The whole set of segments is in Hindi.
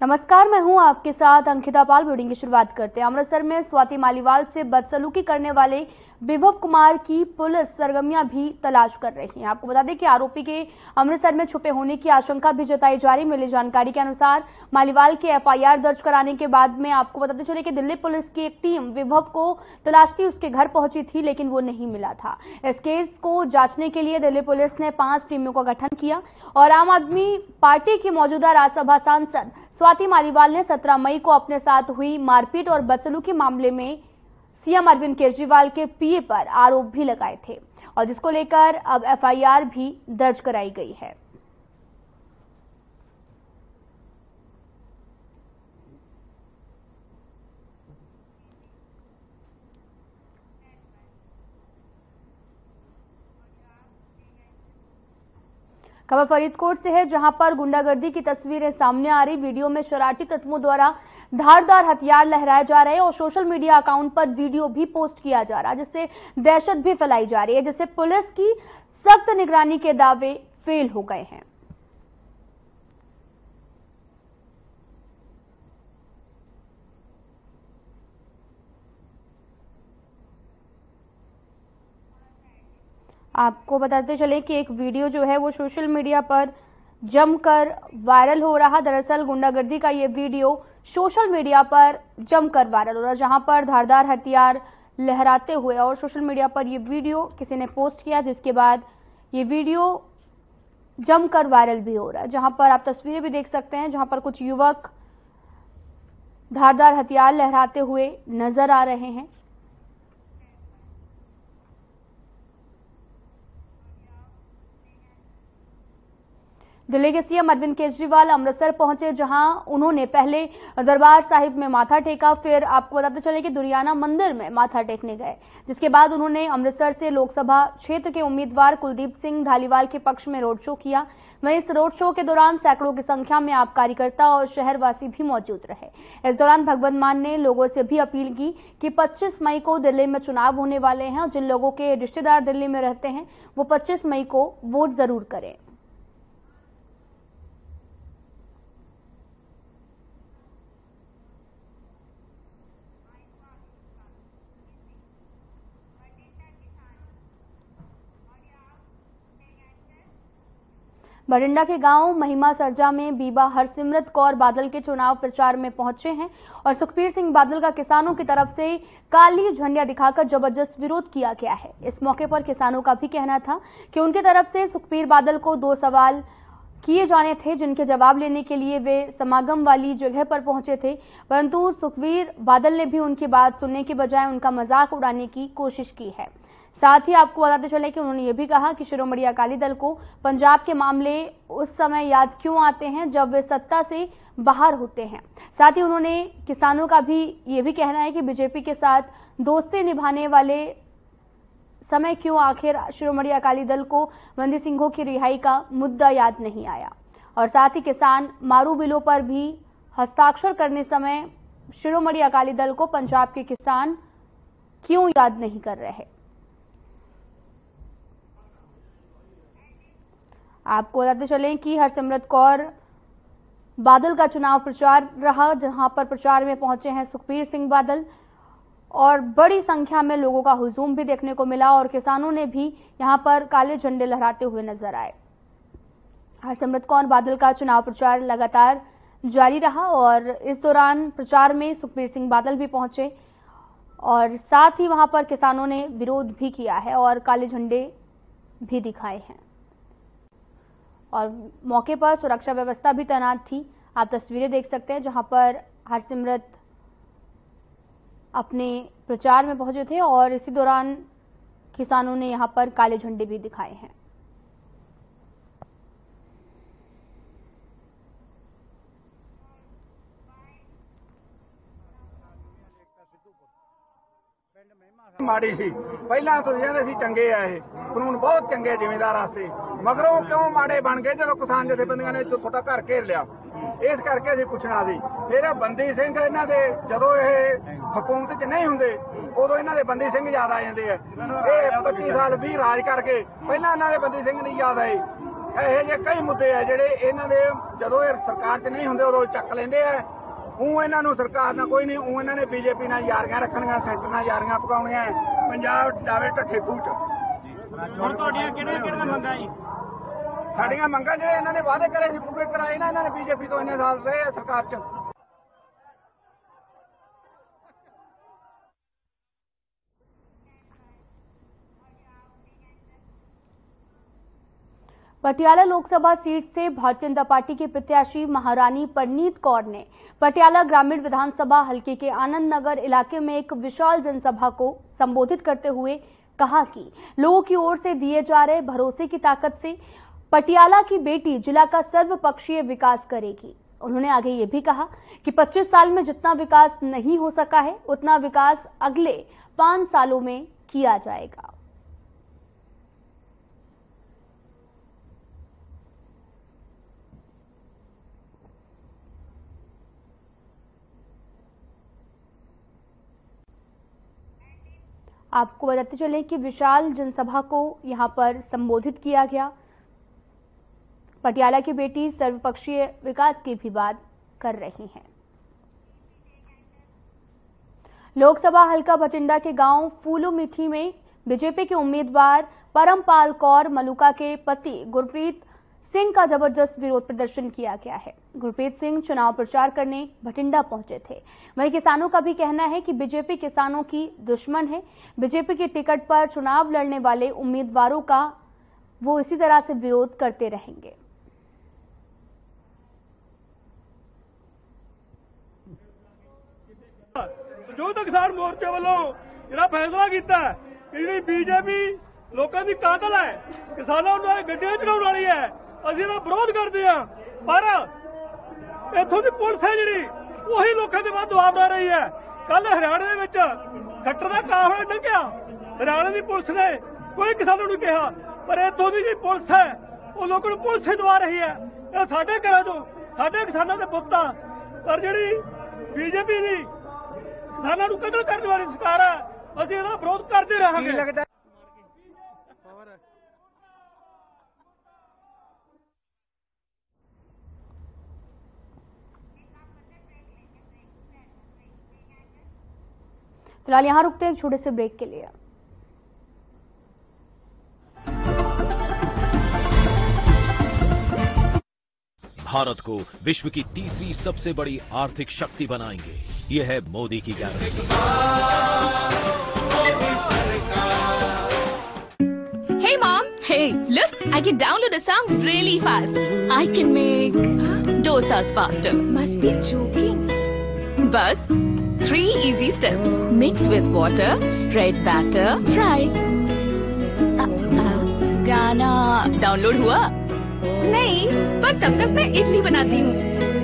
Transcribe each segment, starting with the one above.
नमस्कार, मैं हूं आपके साथ अंकिता पाल। ब्रीडिंग की शुरुआत करते हैं। अमृतसर में स्वाति मालीवाल से बदसलूकी करने वाले विभव कुमार की पुलिस सरगर्मियां भी तलाश कर रही है। आपको बता दें कि आरोपी के अमृतसर में छुपे होने की आशंका भी जताई जा रही। मिली जानकारी के अनुसार मालीवाल के एफआईआर दर्ज कराने के बाद में आपको बताते चले कि दिल्ली पुलिस की एक टीम विभव को तलाशती उसके घर पहुंची थी, लेकिन वो नहीं मिला था। इस केस को जांचने के लिए दिल्ली पुलिस ने 5 टीमों का गठन किया और आम आदमी पार्टी की मौजूदा राज्यसभा सांसद स्वाति मालीवाल ने 17 मई को अपने साथ हुई मारपीट और बदसलूकी मामले में सीएम अरविंद केजरीवाल के पीए पर आरोप भी लगाए थे और जिसको लेकर अब एफआईआर भी दर्ज कराई गई है। खबर फरीदकोट से है, जहां पर गुंडागर्दी की तस्वीरें सामने आ रही। वीडियो में शरारती तत्वों द्वारा धारदार हथियार लहराए जा रहे हैं और सोशल मीडिया अकाउंट पर वीडियो भी पोस्ट किया जा रहा है, जिससे दहशत भी फैलाई जा रही है, जिससे पुलिस की सख्त निगरानी के दावे फेल हो गए हैं। आपको बताते चले कि एक वीडियो जो है वो सोशल मीडिया पर जमकर वायरल हो रहा। दरअसल गुंडागर्दी का ये वीडियो सोशल मीडिया पर जमकर वायरल हो रहा, जहां पर धारदार हथियार लहराते हुए और सोशल मीडिया पर ये वीडियो किसी ने पोस्ट किया, जिसके बाद ये वीडियो जमकर वायरल भी हो रहा है। जहां पर आप तस्वीरें भी देख सकते हैं, जहां पर कुछ युवक धारदार हथियार लहराते हुए नजर आ रहे हैं। दिल्ली के सीएम अरविंद केजरीवाल अमृतसर पहुंचे, जहां उन्होंने पहले दरबार साहिब में माथा टेका, फिर आपको बताते चले कि दुर्गियाना मंदिर में माथा टेकने गए, जिसके बाद उन्होंने अमृतसर से लोकसभा क्षेत्र के उम्मीदवार कुलदीप सिंह धालीवाल के पक्ष में रोड शो किया। वहीं इस रोड शो के दौरान सैकड़ों की संख्या में आप कार्यकर्ता और शहरवासी भी मौजूद रहे। इस दौरान भगवंत मान ने लोगों से भी अपील की कि 25 मई को दिल्ली में चुनाव होने वाले हैं और जिन लोगों के रिश्तेदार दिल्ली में रहते हैं वो 25 मई को वोट जरूर करें। बठिंडा के गांव महिमा सरजा में बीबा हरसिमरत कौर बादल के चुनाव प्रचार में पहुंचे हैं और सुखबीर सिंह बादल का किसानों की तरफ से काली झंडियां दिखाकर जबरदस्त विरोध किया गया है। इस मौके पर किसानों का भी कहना था कि उनकी तरफ से सुखबीर बादल को 2 सवाल किए जाने थे, जिनके जवाब लेने के लिए वे समागम वाली जगह पर पहुंचे थे, परंतु सुखबीर बादल ने भी उनकी बात सुनने की बजाय उनका मजाक उड़ाने की कोशिश की है। साथ ही आपको बताते चले कि उन्होंने ये भी कहा कि शिरोमणि अकाली दल को पंजाब के मामले उस समय याद क्यों आते हैं जब वे सत्ता से बाहर होते हैं। साथ ही उन्होंने किसानों का भी ये भी कहना है कि बीजेपी के साथ दोस्ती निभाने वाले समय क्यों आखिर शिरोमणि अकाली दल को बंदी सिंहों की रिहाई का मुद्दा याद नहीं आया। और साथ ही किसान मारू बिलों पर भी हस्ताक्षर करने समय शिरोमणि अकाली दल को पंजाब के किसान क्यों याद नहीं कर रहे। आपको बताते चलें कि हरसिमरत कौर बादल का चुनाव प्रचार रहा, जहां पर प्रचार में पहुंचे हैं सुखबीर सिंह बादल और बड़ी संख्या में लोगों का हुजूम भी देखने को मिला और किसानों ने भी यहां पर काले झंडे लहराते हुए नजर आए। हरसिमरत कौर बादल का चुनाव प्रचार लगातार जारी रहा और इस दौरान प्रचार में सुखबीर सिंह बादल भी पहुंचे और साथ ही वहां पर किसानों ने विरोध भी किया है और काले झंडे भी दिखाए हैं और मौके पर सुरक्षा व्यवस्था भी तैनात थी। आप तस्वीरें देख सकते हैं, जहां पर हरसिमरत अपने प्रचार में पहुंचे थे और इसी दौरान किसानों ने यहां पर काले झंडे भी दिखाए हैं। माड़ी सी पहला तो कहते चंगे आ कानून बहुत चंगे जिमीदार वास्ते, मगरों क्यों माड़े बन गए जो किसान जथेबंदियां ने थोड़ा घर घेर लिया। इस करके असीं पुछना सी। फिर बंदी सिंह इन्हां दे जदों ये हुकूमत च नहीं हुंदे उदों इन्हां दे बंदी सिंह याद आ जांदे आ। 25 साल भी राज करके पहला इन्हां दे बंदी सिंह नहीं याद आए। ਇਹੋ ਜਿਹੇ ਕਈ ਮੁੱਦੇ ਆ ਜਿਹੜੇ ਇਹਨਾਂ ਦੇ ਜਦੋਂ ਇਹ ਸਰਕਾਰ 'ਚ ਨਹੀਂ ਹੁੰਦੇ ਉਦੋਂ ਚੱਕ ਲੈਂਦੇ ਆ। ਉਹ ਇਹਨਾਂ ਨੂੰ ਸਰਕਾਰ ਨਾਲ ਕੋਈ ਨਹੀਂ, ਉਹ ਇਹਨਾਂ ਨੇ ਬੀਜੇਪੀ ਨਾਲ ਯਾਰੀਆਂ ਰੱਖਣੀਆਂ, ਸੈਂਟਰ ਨਾਲ ਯਾਰੀਆਂ ਪਕਾਉਣੀਆਂ, ਪੰਜਾਬ ਜਾਵੇ ਢੱਠੇ ਖੂਹ 'ਚ। ਹੁਣ ਤੁਹਾਡੀਆਂ ਕਿਹੜੀਆਂ ਮੰਗਾਂ ਜੀ? ਸਾਡੀਆਂ ਮੰਗਾਂ ਜਿਹੜੇ ਇਹਨਾਂ ਨੇ ਵਾਅਦੇ ਕਰੇ ਸੀ ਪੂਰੇ ਕਰਾਏ ਨਾ। ਇਹਨਾਂ ਨੇ ਬੀਜੇਪੀ ਤੋਂ ਇੰਨੇ ਸਾਲ ਰਹੇ ਆ ਸਰਕਾਰ 'ਚ। पटियाला लोकसभा सीट से भारतीय जनता पार्टी के प्रत्याशी महारानी परनीत कौर ने पटियाला ग्रामीण विधानसभा हलके के आनंद नगर इलाके में एक विशाल जनसभा को संबोधित करते हुए कहा कि लोगों की ओर से दिए जा रहे भरोसे की ताकत से पटियाला की बेटी जिला का सर्वपक्षीय विकास करेगी। उन्होंने आगे ये भी कहा कि 25 साल में जितना विकास नहीं हो सका है उतना विकास अगले 5 सालों में किया जाएगा। आपको बताते चलें कि विशाल जनसभा को यहां पर संबोधित किया गया। पटियाला की बेटी सर्वपक्षीय विकास की भी बात कर रही हैं। लोकसभा हल्का भटिंडा के गांव फूलो मीठी में बीजेपी के उम्मीदवार परमपाल कौर मलूका के पति गुरप्रीत सिंह का जबरदस्त विरोध प्रदर्शन किया गया है। गुरप्रीत सिंह चुनाव प्रचार करने भटिंडा पहुंचे थे। वहीं किसानों का भी कहना है कि बीजेपी किसानों की दुश्मन है। बीजेपी के टिकट पर चुनाव लड़ने वाले उम्मीदवारों का वो इसी तरह से विरोध करते रहेंगे। संयुक्त किसान मोर्चे वालों ਜਿਹੜਾ फैसला किया है बीजेपी लोगों की कातल है, किसानों ਨੂੰ ਗੱਡੀਆਂ ਚੜਾਉਣ ਵਾਲੀ है, ਅਸੀਂ ਇਹਦਾ ਵਿਰੋਧ ਕਰਦੇ ਹਾਂ। ਪਰ ਇੱਥੋਂ ਦੀ ਪੁਲਿਸ ਹੈ ਜਿਹੜੀ ਉਹੀ ਲੋਕਾਂ ਦੇ ਵੱਧ ਦਬਾਅ ਬਣਾ ਰਹੀ ਹੈ। ਕੱਲ ਹਰਿਆਣੇ ਦੇ ਵਿੱਚ ਖੱਟਰ ਦਾ ਕਾਫਲਾ ਲੰਘਿਆ, ਹਰਿਆਣੇ ਦੀ ਪੁਲਿਸ ਨੇ ਕੋਈ ਕਿਸਾਨਾਂ ਨੂੰ ਕਿਹਾ, ਪਰ ਇੱਥੋਂ ਦੀ ਜਿਹੜੀ ਪੁਲਿਸ ਹੈ ਉਹ ਲੋਕਾਂ ਨੂੰ ਪੁਲਿਸ ਹੀ ਦਬਾ ਰਹੀ ਹੈ। ਇਹ ਸਾਡੇ ਘਰਾਂ ਤੋਂ ਸਾਡੇ ਕਿਸਾਨਾਂ ਦੇ ਪੁੱਤ ਆ, ਪਰ ਜਿਹੜੀ ਬੀਜੇਪੀ ਦੀ किसानों को कतल करने वाली सरकार है, असं इसका विरोध करते रहेंगे। फिलहाल यहां रुकते हैं एक छोटे से ब्रेक के लिए। भारत को विश्व की तीसरी सबसे बड़ी आर्थिक शक्ति बनाएंगे, यह है मोदी की गारंटी। Hey mom, hey, look, I can download a song really fast. I can make dosas faster. Must be joking. Bus, 3 easy steps. Mix with water, spread batter, fry. गाना डाउनलोड हुआ? नहीं, पर तब तक मैं इडली बनाती हूँ।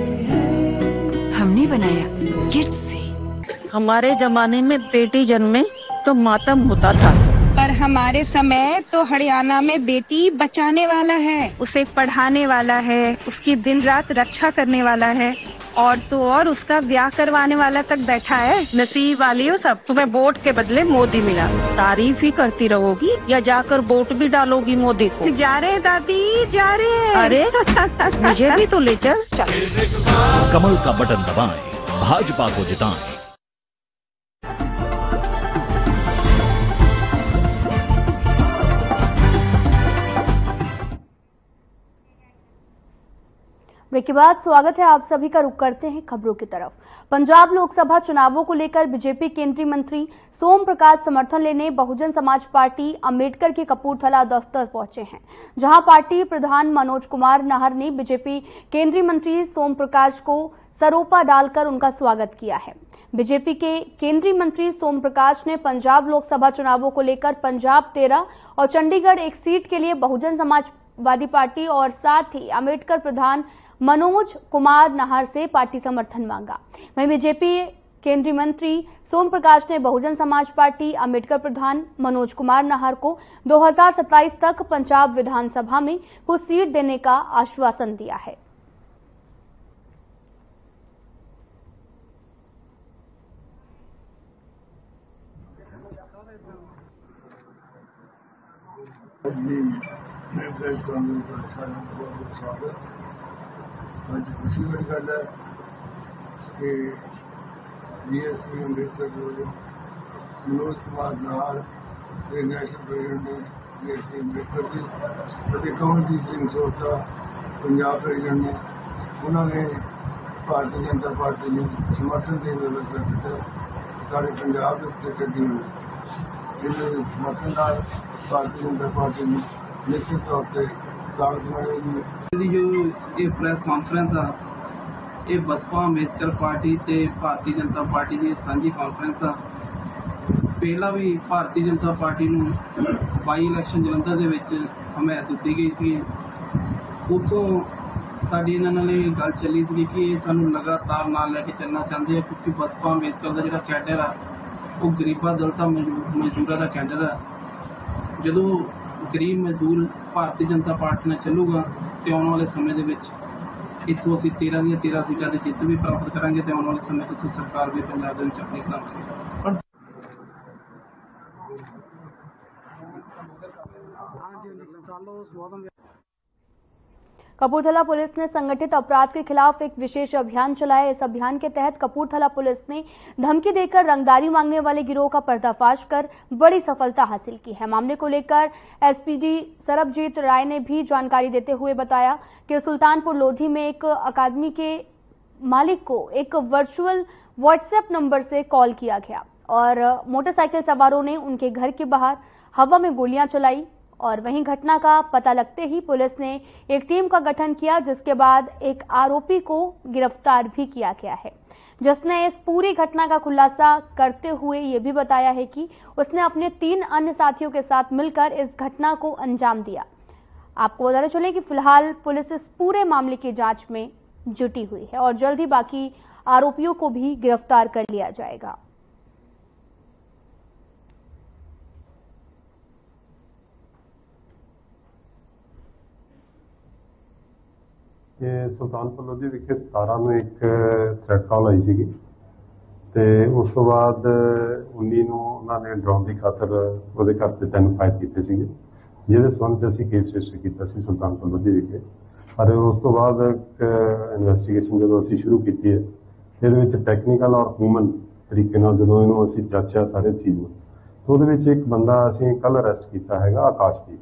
हमने बनाया किट से। हमारे जमाने में बेटी जन्मे तो मातम होता था, पर हमारे समय तो हरियाणा में बेटी बचाने वाला है, उसे पढ़ाने वाला है, उसकी दिन रात रक्षा करने वाला है, और तो और उसका ब्याह करवाने वाला तक बैठा है। नसीब वाली हो सब, तुम्हें वोट के बदले मोदी मिला। तारीफ ही करती रहोगी या जाकर वोट भी डालोगी मोदी को? जा रहे दादी, जा रहे। अरे मुझे भी तो ले चल। कमल का बटन दबाएं, भाजपा को जिताएं। ब्रेक के बाद स्वागत है आप सभी का। रुख करते हैं खबरों की तरफ। पंजाब लोकसभा चुनावों को लेकर बीजेपी केंद्रीय मंत्री सोम प्रकाश समर्थन लेने बहुजन समाज पार्टी अंबेडकर के कपूरथला दफ्तर पहुंचे हैं, जहां पार्टी प्रधान मनोज कुमार नाहर ने बीजेपी केंद्रीय मंत्री सोम प्रकाश को सरोपा डालकर उनका स्वागत किया है। बीजेपी के केंद्रीय मंत्री सोम प्रकाश ने पंजाब लोकसभा चुनावों को लेकर पंजाब 13 और चंडीगढ़ 1 सीट के लिए बहुजन समाजवादी पार्टी और साथ ही अंबेडकर प्रधान मनोज कुमार नाहर से पार्टी समर्थन मांगा। वहीं बीजेपी केंद्रीय मंत्री सोम प्रकाश ने बहुजन समाज पार्टी अंबेडकर प्रधान मनोज कुमार नाहर को 2027 तक पंजाब विधानसभा में कुछ सीट देने का आश्वासन दिया है। प्रेस कॉन्फ्रेंस का बहुत बहुत स्वागत। आज खुशी की गल है कि डीएसपी अम्बेडकर जो मनोज कुमार नाल national president DSP Ambedkar ji और कमलजीत सिंह सोचा पंजाब प्रेसिडेंट ने उन्होंने भारतीय जनता पार्टी ने समर्थन देने का फैसला किया। सारे पंजाब के कड्डी समर्थन का भारतीय जनता पार्टी ने निश्चित तौर पर ताकत बनाएगी। जो ये प्रेस कॉन्फ्रेंस आ ये बसपा अंबेडकर पार्टी ते भारतीय जनता पार्टी की सांझी कॉन्फ्रेंस आ। पहला भी भारतीय जनता पार्टी नूं बाई इलैक्शन जलंधर दे विच हमायत दी गई सी। उत्थों साडी इन्हां नाल गल चली सी कि सानूं लगातार नाल लैके चलना चाहते हैं, क्योंकि बसपा अंबेडकर का जिहड़ा कैडर आ वो गरीबां दलितां मजदूरां दा कैडर आ। जदों गरीब मजदूर भारतीय जनता पार्टी नाल चलूगा तो आने वाले समय दे विच इत्थों असीं 13 दी 13 सीटां दी जिੱਤ भी प्राप्त करांगे तो आने वाले समय इत्थों सरकार भी पंजाब दे विच अपनी बनावांगे। कपूरथला पुलिस ने संगठित अपराध के खिलाफ एक विशेष अभियान चलाया। इस अभियान के तहत कपूरथला पुलिस ने धमकी देकर रंगदारी मांगने वाले गिरोह का पर्दाफाश कर बड़ी सफलता हासिल की है। मामले को लेकर एसपीडी सरबजीत राय ने भी जानकारी देते हुए बताया कि सुल्तानपुर लोधी में एक अकादमी के मालिक को एक वर्चुअल व्हाट्सएप नंबर से कॉल किया गया और मोटरसाइकिल सवारों ने उनके घर के बाहर हवा में गोलियां चलाई और वहीं घटना का पता लगते ही पुलिस ने एक टीम का गठन किया, जिसके बाद एक आरोपी को गिरफ्तार भी किया गया है, जिसने इस पूरी घटना का खुलासा करते हुए ये भी बताया है कि उसने अपने 3 अन्य साथियों के साथ मिलकर इस घटना को अंजाम दिया। आपको बताते चले कि फिलहाल पुलिस इस पूरे मामले की जांच में जुटी हुई है और जल्द ही बाकी आरोपियों को भी गिरफ्तार कर लिया जाएगा। ये सुल्तानपुर लोधी विखे 17 ਨੂੰ ਇੱਕ ਥ੍ਰੈਟ ਕਾਲ ਆਈ ਸੀਗੀ ਤੇ ਉਸ ਤੋਂ ਬਾਅਦ 19 ਨੂੰ ਉਹਨਾਂ ਨੇ ਡਰਾਉਣ ਦੀ ਖਾਤਰ ਉਹਦੇ ਘਰ ਤੇ 3 ਫਾਇਰ ਕੀਤੇ ਸੀਗੇ, ਜਿਹਦੇ ਸੰਬੰਧ ਵਿੱਚ ਅਸੀਂ ਕੇਸ ਰਜਿਸਟਰ ਕੀਤਾ ਸੀ ਸੁਲਤਾਨਪੁਰ ਲੋਧੀ ਵਿਖੇ। ਪਰ ਉਸ ਤੋਂ ਬਾਅਦ ਇੱਕ ਇਨਵੈਸਟੀਗੇਸ਼ਨ ਜਦੋਂ ਅਸੀਂ ਸ਼ੁਰੂ ਕੀਤੀ ਹੈ, ਇਹਦੇ ਵਿੱਚ ਟੈਕਨੀਕਲ ਔਰ ਹਿਊਮਨ ਤਰੀਕੇ ਨਾਲ ਜਦੋਂ ਇਹਨੂੰ ਅਸੀਂ ਜਾਂਚਿਆ ਸਾਰੇ ਚੀਜ਼ ਨੂੰ, ਤਾਂ ਉਹਦੇ ਵਿੱਚ ਇੱਕ ਬੰਦਾ ਅਸੀਂ ਕੱਲ ਅਰੈਸਟ ਕੀਤਾ ਹੈਗਾ ਆਕਾਸ਼ਦੀਪ।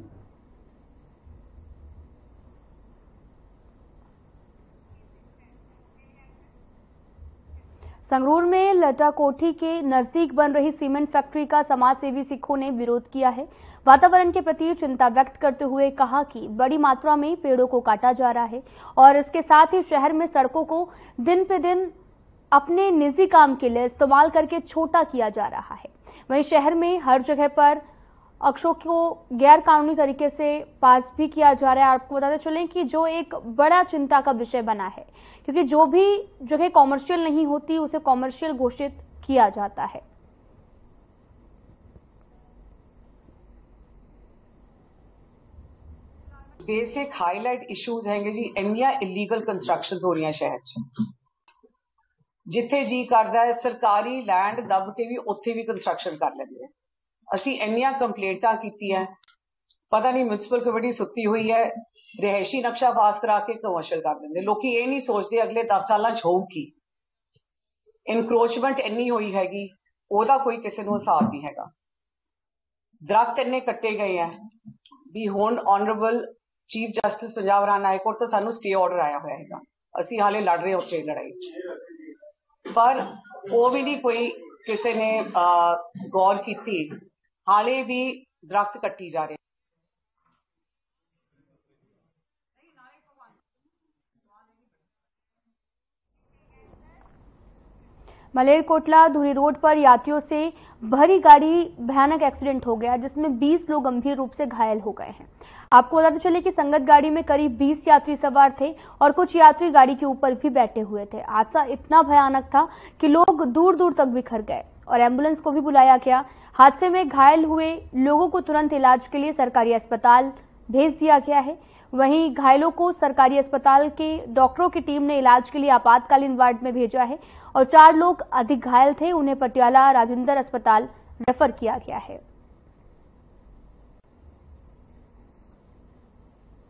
संगरूर में लटाकोठी के नजदीक बन रही सीमेंट फैक्ट्री का समाजसेवी सिखों ने विरोध किया है। वातावरण के प्रति चिंता व्यक्त करते हुए कहा कि बड़ी मात्रा में पेड़ों को काटा जा रहा है और इसके साथ ही शहर में सड़कों को दिन पे दिन अपने निजी काम के लिए इस्तेमाल करके छोटा किया जा रहा है। वहीं शहर में हर जगह पर अक्षों को गैर कानूनी तरीके से पास भी किया जा रहा है। आपको बताते चलें कि जो एक बड़ा चिंता का विषय बना है, क्योंकि जो भी जगह कॉमर्शियल नहीं होती उसे कॉमर्शियल घोषित किया जाता है। बेसिक हाईलाइट इश्यूज हैंगे जी, इंनियां इलीगल कंस्ट्रक्शंस हो रही हैं शहर च। जिथे जी करदा है सरकारी लैंड दब के भी उत्थे भी कंस्ट्रक्शन कर लेंदे हैं। असी इंनियां कंप्लेंटां कीतियां, पता नहीं म्युनिसिपल कमेटी सुत्ती हुई है, रिहायशी नक्शा पास करा के कमर्शियल कर देंगे। लोग ये नहीं सोचते अगले 10 साल होगी। इनक्रोचमेंट इन्नी हुई हैगी, ओदा कोई किसी को हिसाब नहीं हैगा। दरख्त इन्ने कट्टे गए हैं भी हुण honourable chief justice Punjab Haryana high court तो सानू स्टे ऑर्डर आया हुआ है, असी हाले लड़ रहे उत्थे लड़ाई, पर वो भी नहीं कोई किसी ने गौर की। हाले भी दरख्त कट्टी जा रहे। मलेरकोटला धुरी रोड पर यात्रियों से भरी गाड़ी भयानक एक्सीडेंट हो गया, जिसमें 20 लोग गंभीर रूप से घायल हो गए हैं। आपको बताते चले कि संगत गाड़ी में करीब 20 यात्री सवार थे और कुछ यात्री गाड़ी के ऊपर भी बैठे हुए थे। हादसा इतना भयानक था कि लोग दूर दूर तक बिखर गए और एम्बुलेंस को भी बुलाया गया। हादसे में घायल हुए लोगों को तुरंत इलाज के लिए सरकारी अस्पताल भेज दिया गया है। वहीं घायलों को सरकारी अस्पताल के डॉक्टरों की टीम ने इलाज के लिए आपातकालीन वार्ड में भेजा है और 4 लोग अधिक घायल थे, उन्हें पटियाला राजेंद्र अस्पताल रेफर किया गया है।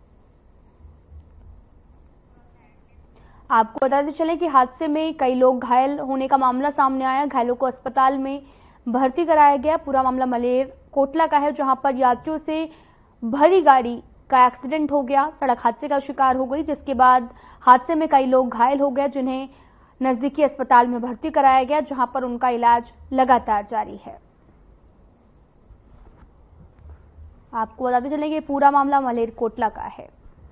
आपको बताते चलें कि हादसे में कई लोग घायल होने का मामला सामने आया। घायलों को अस्पताल में भर्ती कराया गया। पूरा मामला मलेर कोटला का है, जहां पर यात्रियों से भरी गाड़ी का एक्सीडेंट हो गया, सड़क हादसे का शिकार हो गई, जिसके बाद हादसे में कई लोग घायल हो गए, जिन्हें नजदीकी अस्पताल में भर्ती कराया गया, जहां पर उनका इलाज लगातार जारी है। आपको बताते चलें कि पूरा मामला मलेर कोटला का है।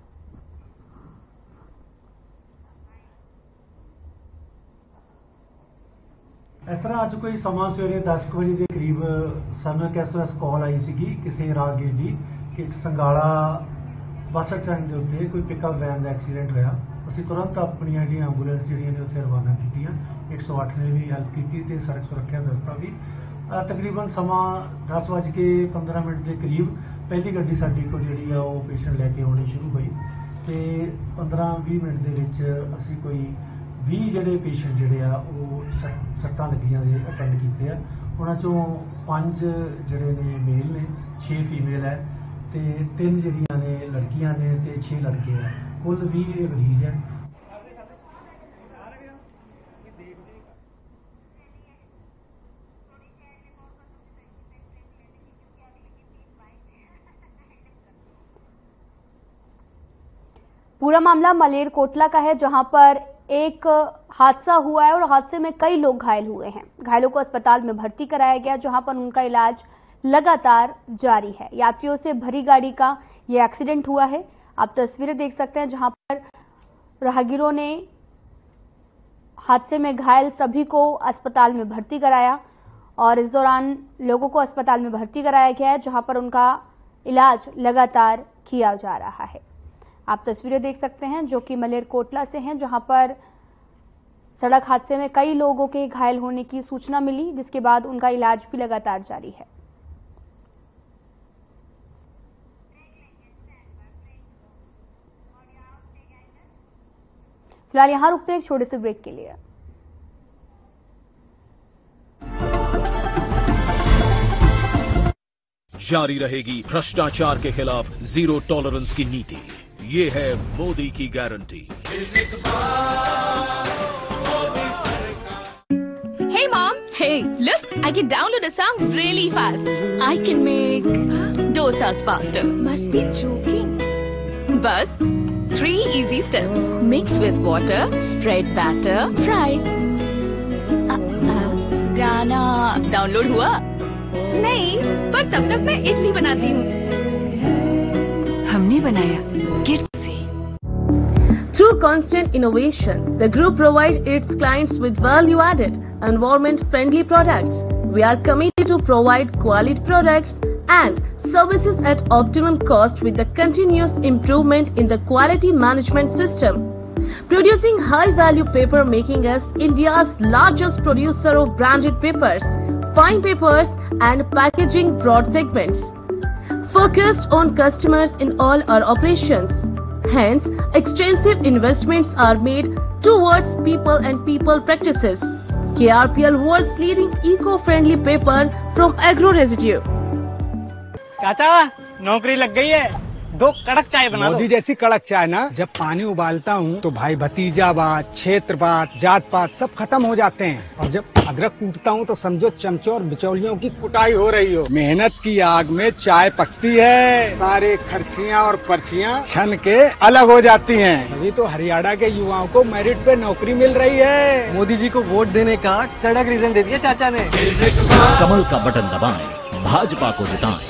इस तरह अज कोई समा सवेरे 10 बजे के करीब सानू एक SOS कॉल आई सी किसी राहगीर जी कि संगाला बस स्टैंड के उत्ते कोई पिकअप वैन का एक्सीडेंट होया। असीं तुरंत अपनी जी एंबूलेंस जी ने उत्थे रवाना कीतियां, 108 ने भी हेल्प की ते सड़क सुरक्षा दस्ता भी। तकरीबन समा 10:15 के करीब पहली गड्डी साडी को जी पेशेंट लैके आनी शुरू हुई तो 15-20 मिनट के विच असीं कोई 20 जोड़े पेशेंट जोड़े सट्टां लगियां दे अटेंड किए। उन्हां चों 5 जोड़े ने मेल ने, 6 फीमेल है तो 3 जिहड़ियां ने लड़कियां ने तो 6 लड़के हैं। कुल 20 मरीज है। पूरा मामला मलेर कोटला का है, जहां पर एक हादसा हुआ है और हादसे में कई लोग घायल हुए हैं। घायलों को अस्पताल में भर्ती कराया गया, जहां पर उनका इलाज लगातार जारी है। यात्रियों से भरी गाड़ी का यह एक्सीडेंट हुआ है। आप तस्वीरें देख सकते हैं, जहां पर राहगीरों ने हादसे में घायल सभी को अस्पताल में भर्ती कराया और इस दौरान लोगों को अस्पताल में भर्ती कराया गया है, जहां पर उनका इलाज लगातार किया जा रहा है। आप तस्वीरें देख सकते हैं जो कि मलेर कोटला से हैं, जहां पर सड़क हादसे में कई लोगों के घायल होने की सूचना मिली, जिसके बाद उनका इलाज भी लगातार जारी है। फिलहाल यहां रुकते हैं एक छोटे से ब्रेक के लिए। जारी रहेगी भ्रष्टाचार के खिलाफ जीरो टॉलरेंस की नीति। ये है मोदी की गारंटी। Hey mom, hey, look, I can download a song really fast. I can make dosas faster. Must be joking. Bus, 3 easy steps. Mix with water, spread batter, fry. गाना डाउनलोड हुआ? नहीं, पर तब तक मैं इडली बनाती हूँ। हमने बनाया किट से। Through constant innovation, the group provides its clients with value-added, environment-friendly products. We are committed to provide quality products and services at optimum cost with the continuous improvement in the quality management system. Producing high-value paper, making us India's largest producer of branded papers, fine papers and packaging broad segments. Focused on customers in all our operations. Hence, extensive investments are made towards people and people practices. KRPL world's leading eco-friendly paper from agro residue. चाचा नौकरी लग गई है, 2 कड़क चाय बना दो। मोदी जैसी कड़क चाय ना, जब पानी उबालता हूँ तो भाई भतीजावाद, क्षेत्रवाद, जात पात सब खत्म हो जाते हैं। और जब अदरक कूटता हूँ तो समझो चमचों और बिचौलियों की कुटाई हो रही हो। मेहनत की आग में चाय पकती है, सारे खर्चियाँ और पर्चियाँ छन के अलग हो जाती हैं। अभी तो हरियाणा के युवाओं को मेरिट पे नौकरी मिल रही है। मोदी जी को वोट देने का कड़क रीजन दे दिया चाचा ने। कमल का बटन दबाएं, भाजपा को जिताएं।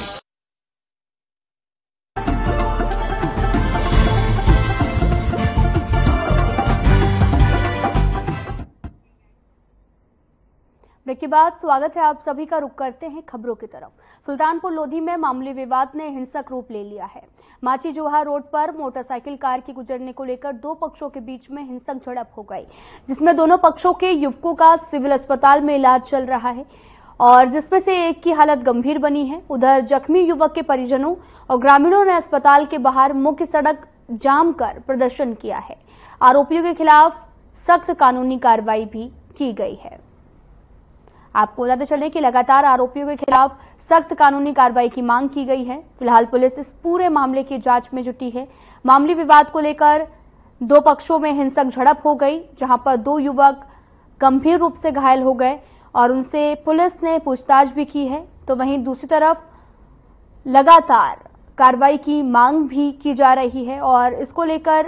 ब्रेक के बाद स्वागत है आप सभी का। रुख करते हैं खबरों की तरफ। सुल्तानपुर लोधी में मामूली विवाद ने हिंसक रूप ले लिया है। माची जोहा रोड पर मोटरसाइकिल कार के गुजरने को लेकर 2 पक्षों के बीच में हिंसक झड़प हो गई, जिसमें दोनों पक्षों के युवकों का सिविल अस्पताल में इलाज चल रहा है और जिसमें से एक की हालत गंभीर बनी है। उधर जख्मी युवक के परिजनों और ग्रामीणों ने अस्पताल के बाहर मुख्य सड़क जाम कर प्रदर्शन किया है। आरोपियों के खिलाफ सख्त कानूनी कार्रवाई भी की गई है। आपको बताते चलें कि लगातार आरोपियों के खिलाफ सख्त कानूनी कार्रवाई की मांग की गई है। फिलहाल पुलिस इस पूरे मामले की जांच में जुटी है। मामूली विवाद को लेकर दो पक्षों में हिंसक झड़प हो गई, जहां पर दो युवक गंभीर रूप से घायल हो गए और उनसे पुलिस ने पूछताछ भी की है। तो वहीं दूसरी तरफ लगातार कार्रवाई की मांग भी की जा रही है और इसको लेकर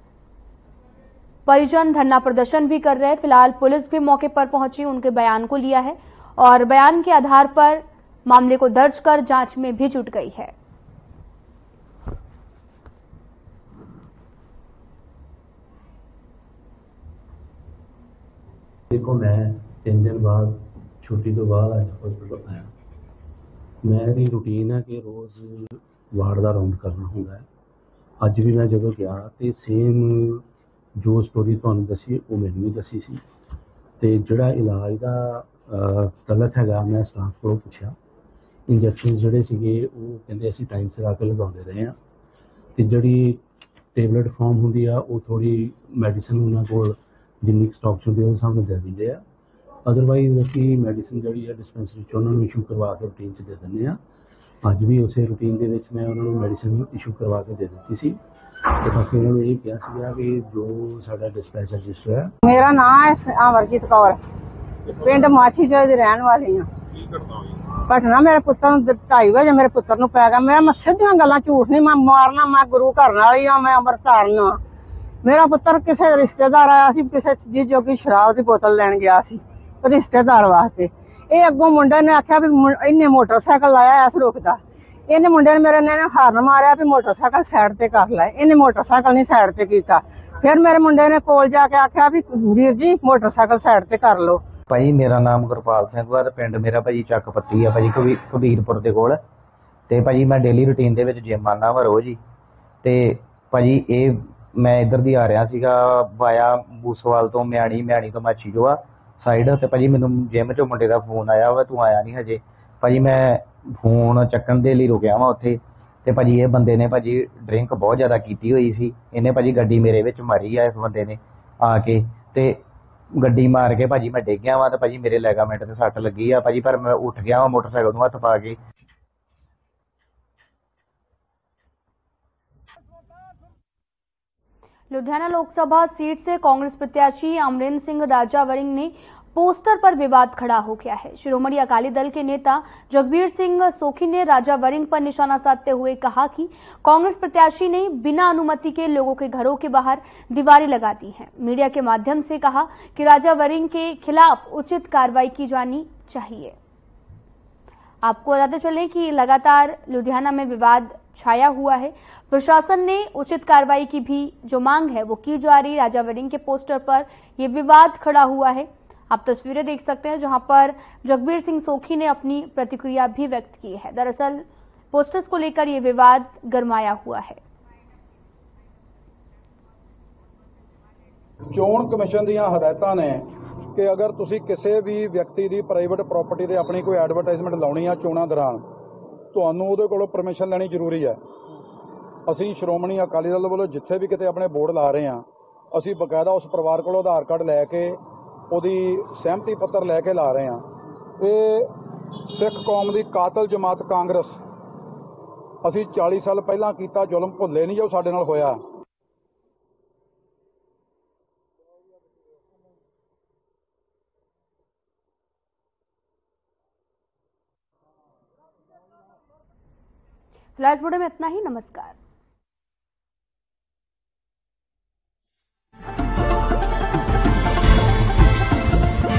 परिजन धरना प्रदर्शन भी कर रहे हैं। फिलहाल पुलिस भी मौके पर पहुंची, उनके बयान को लिया है और बयान के आधार पर मामले को दर्ज कर जांच में भी जुट गई है। देखो, मैं 3 दिन बाद छुट्टी तो बाद अज हॉस्पिटल आया। मेरी रूटीन है कि रोज़ वार्ड का राउंड करना होंगे। अज भी मैं जो गया तो सेम जो स्टोरी तुहानू दसी वो मैनू भी दसी सी। ते जिहड़ा इलाज का तलक है, मैं स्टाफ को पूछा, इंजैक्शन जोड़े सीगे वो कहते असीं टाइम सिर आके लगाते रहे हैं। तो जी टेबलेट फॉर्म होंगी आ वो थोड़ी मैडिसिन उन्होंने को जिन्नी स्टॉक च होंगी उस हिसाब दे देंगे आ। अदरवाइज असी मैडिसिन जी डिस्पेंसरी उन्होंने इशू करवा के रूटीन च दे दें। अज भी उस रूटीन के मैं उन्होंने मैडिसिन इशू करवा के दे दी सी। तो बाकी उन्होंने ये कहा कि जो साडा डिस्पैच रजिस्टर है। मेरा नाम है अमरजीत कौर, पिंड माछी चोई दी रहन वाली हाँ। घटना मेरे पुत्र 2:30 बजे मेरे पुत्र नूं पै गया। मैं सीधियां गल्लां झूठ नहीं, मैं मारना, मैं गुरु करन वाली हाँ, मैं अमृत धारना। मेरा पुत्र किसी रिश्तेदार आया सी, किसी चीज जोगी शराब की बोतल लैन गया सी रिश्तेदार वास्ते। ये अगों मुंडे ने आख्या भी इन्हें मोटरसाइकिल लाया इस रुकदा। इन्हें मुंडे ने मेरे ने हारन मारिया भी मोटरसाइकिल साइड ते कर लै। इन्हें मोटरसाइकिल नहीं साइड ते कीता। फिर मेरे मुंडे ने कोल जाके आख्या भी वीर जी मोटरसाइकिल साइड ते कर लो। भाई मेरा नाम गुरपाल सिंह वा, पिंड मेरा भाई चक पत्ती है भाई कबीरपुर के कोल। ते भाई मैं डेली रूटीन दे विच जिम आना वा रोज ही। ते भाई ये मैं इधर दी आ रहा सीगा वाया बूसवाल तो म्याणी तो माछी जो आ साइड। ते भाई मैनू जिम चो मुंडे का फोन आया वा, तू आया नहीं हजे। भाई मैं फोन चक्कन दे लई रुकिया वा उत्थे। ते भाजी ये बंदे ने भाजी ड्रिंक बहुत ज्यादा की हुई सी। इन्हें भाजी गड्डी मेरे विच मारी है इस बंदे ने आके। ते गड्डी मार के भाजी मैं डिग गया वा। तो भाजी मेरे लेगामेंट ते सट लगी आ भाजी, पर मैं उठ गया वा मोटरसाइकिल नूं हत्थ पा के। लुधियाना लोकसभा सीट से कांग्रेस प्रत्याशी अमरेंद्र सिंह राजावरिंग ने पोस्टर पर विवाद खड़ा हो गया है। शिरोमणि अकाली दल के नेता जगबीर सिंह सोखी ने राजावरिंग पर निशाना साधते हुए कहा कि कांग्रेस प्रत्याशी ने बिना अनुमति के लोगों के घरों के बाहर दीवारें लगा दी हैं। मीडिया के माध्यम से कहा कि राजावरिंग के खिलाफ उचित कार्रवाई की जानी चाहिए। आपको बताते चलें कि लगातार लुधियाना में विवाद छाया हुआ है। प्रशासन ने उचित कार्रवाई की भी जो मांग है वो की जा रही। राजावरिंग के पोस्टर पर यह विवाद खड़ा हुआ है। आप तस्वीरें देख सकते हैं जहां पर जगबीर सिंह सोखी ने अपनी प्रतिक्रिया भी व्यक्त की है। दरअसल पोस्टर्स को लेकर यह विवाद गरमाया हुआ है। चोण कमिशन ਦੀਆਂ ਹਦਾਇਤਾਂ ਨੇ ਕਿ ਅਗਰ ਤੁਸੀਂ ਕਿਸੇ ਵੀ ਵਿਅਕਤੀ ਦੀ ਪ੍ਰਾਈਵੇਟ ਪ੍ਰਾਪਰਟੀ ਤੇ ਆਪਣੀ ਕੋਈ ਐਡਵਰਟਾਈਜ਼ਮੈਂਟ ਲਾਉਣੀ ਆ ਚੋਣਾਂ ਦੌਰਾਨ ਤੁਹਾਨੂੰ ਉਹਦੇ ਕੋਲੋਂ ਪਰਮਿਸ਼ਨ ਲੈਣੀ ਜ਼ਰੂਰੀ ਹੈ। ਅਸੀਂ ਸ਼੍ਰੋਮਣੀ ਅਕਾਲੀ ਦਲ ਵੱਲੋਂ ਜਿੱਥੇ ਵੀ ਕਿਤੇ ਆਪਣੇ ਬੋਰਡ ਲਾ ਰਹੇ ਹਾਂ ਅਸੀਂ ਬਕਾਇਦਾ ਉਸ ਪਰਿਵਾਰ ਕੋਲੋਂ ਆਧਾਰ ਕਾਰਡ ਲੈ ਕੇ ਉਹਦੀ ਸਹਿਮਤੀ ਪੱਤਰ ਲੈ ਕੇ ਲਾ ਰਹੇ ਹਾਂ। ਇਹ ਸਿੱਖ ਕੌਮ ਦੀ ਕਾਤਲ ਜਮਾਤ ਕਾਂਗਰਸ ਅਸੀਂ 40 ਸਾਲ ਪਹਿਲਾਂ ਕੀਤਾ ਜ਼ੁਲਮ ਭੁੱਲੇ ਨਹੀਂ ਜੋ ਸਾਡੇ ਨਾਲ ਹੋਇਆ। फिलहाल इस वीडियो में इतना ही। नमस्कार।